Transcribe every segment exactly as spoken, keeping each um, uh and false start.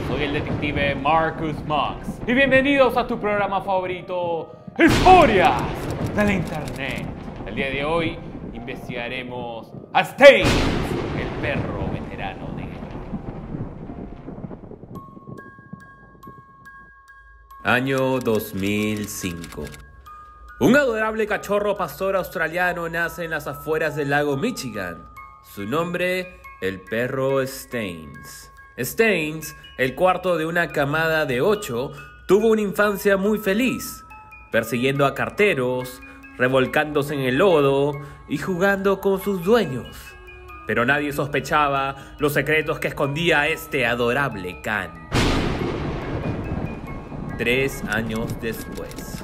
soy el detective Marcus Monks y bienvenidos a tu programa favorito, Historias de la Internet. El día de hoy investigaremos a Stains, el perro veterano de guerra. Año dos mil cinco. Un adorable cachorro pastor australiano nace en las afueras del lago Michigan. Su nombre, el perro Stains. Stains, el cuarto de una camada de ocho, tuvo una infancia muy feliz, persiguiendo a carteros, revolcándose en el lodo y jugando con sus dueños. Pero nadie sospechaba los secretos que escondía este adorable can. Tres años después,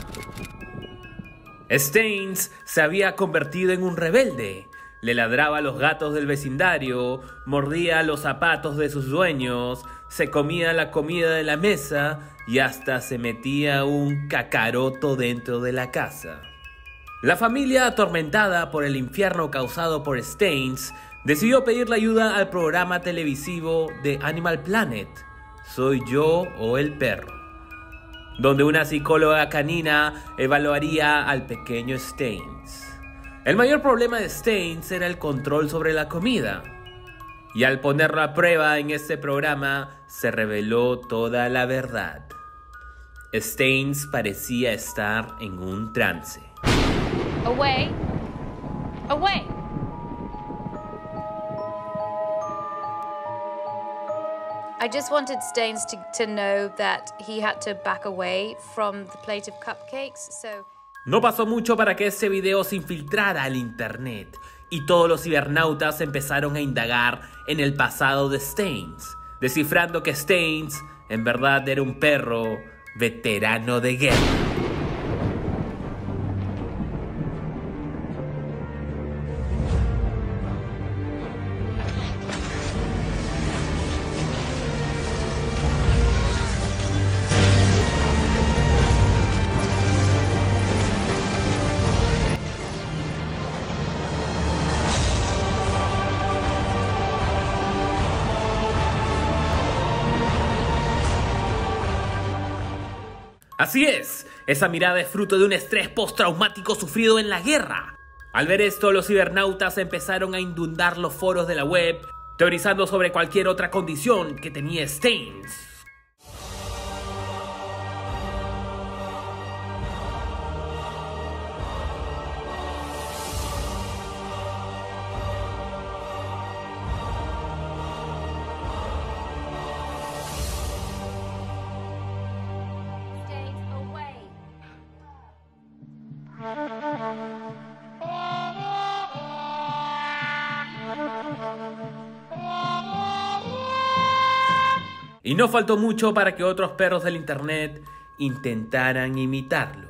Stains se había convertido en un rebelde. Le ladraba a los gatos del vecindario, mordía los zapatos de sus dueños, se comía la comida de la mesa y hasta se metía un cacaroto dentro de la casa. La familia, atormentada por el infierno causado por Stains, decidió pedirle ayuda al programa televisivo de Animal Planet, Soy yo o el perro, donde una psicóloga canina evaluaría al pequeño Stains. El mayor problema de Stains era el control sobre la comida, y al ponerlo a prueba en este programa se reveló toda la verdad. Stains parecía estar en un trance. Away. Away. I just wanted Stains to, to know that he had to back away from the plate of cupcakes, so... No pasó mucho para que este video se infiltrara al internet y todos los cibernautas empezaron a indagar en el pasado de Stains, descifrando que Stains en verdad era un perro veterano de guerra. Así es, esa mirada es fruto de un estrés postraumático sufrido en la guerra. Al ver esto, los cibernautas empezaron a inundar los foros de la web, teorizando sobre cualquier otra condición que tenía Stains. Y no faltó mucho para que otros perros del internet intentaran imitarlo.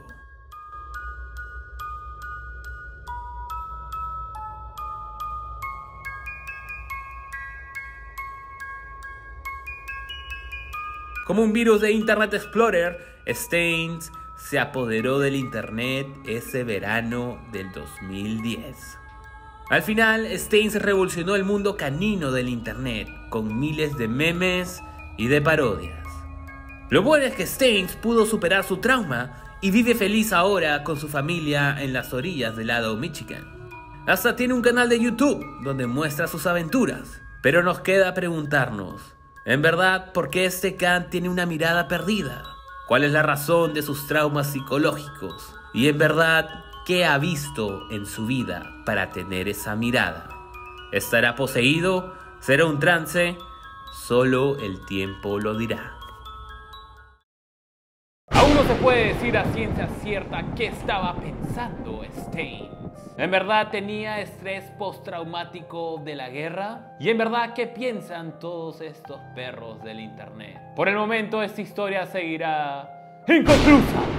Como un virus de Internet Explorer, Stains se apoderó del internet ese verano del dos mil diez. Al final, Stains revolucionó el mundo canino del internet con miles de memes y de parodias. Lo bueno es que Stains pudo superar su trauma y vive feliz ahora con su familia en las orillas del lago Michigan. Hasta tiene un canal de YouTube donde muestra sus aventuras. Pero nos queda preguntarnos, ¿en verdad por qué este can tiene una mirada perdida? ¿Cuál es la razón de sus traumas psicológicos? Y en verdad, ¿qué ha visto en su vida para tener esa mirada? ¿Estará poseído? ¿Será un trance? Solo el tiempo lo dirá. Aún no se puede decir a ciencia cierta qué estaba pensando Stains. ¿En verdad tenía estrés postraumático de la guerra? ¿Y en verdad qué piensan todos estos perros del internet? Por el momento esta historia seguirá inconclusa.